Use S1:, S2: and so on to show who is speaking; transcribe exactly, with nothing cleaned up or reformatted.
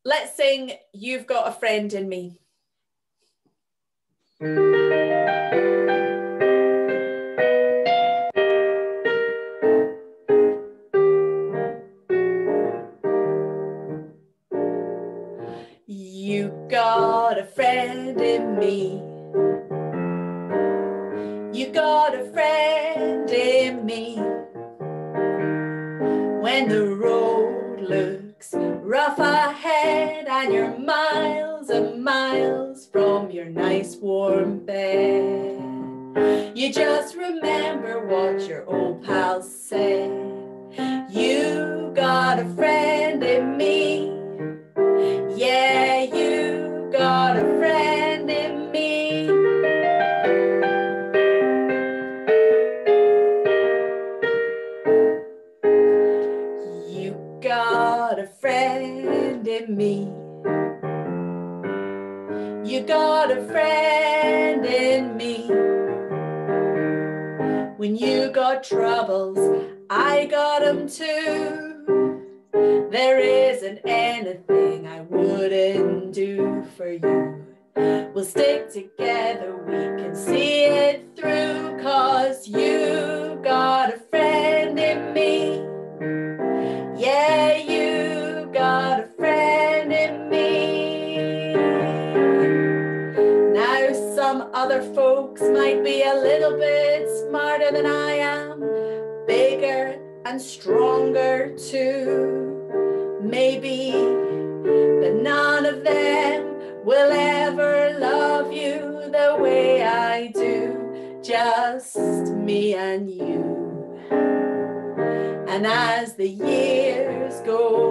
S1: let's sing You've Got a Friend in Me. You got a friend in me. You got a friend in me. When the road looks rough ahead and you're miles and miles from your nice warm bed, you just remember what your old pals said. You got a friend in me. Yeah, you got a friend in me. You got a friend in me. You got a friend in me. When you got troubles, I got them too. There isn't anything I wouldn't do for you. We'll stick together, we can see it through, 'cause you got a friend in me. Yeah, you got a friend in me. Now some other folks might be a little bit smarter than I am, bigger and stronger too. Maybe, but none of them will ever love you the way I do, just me and you. And as the years go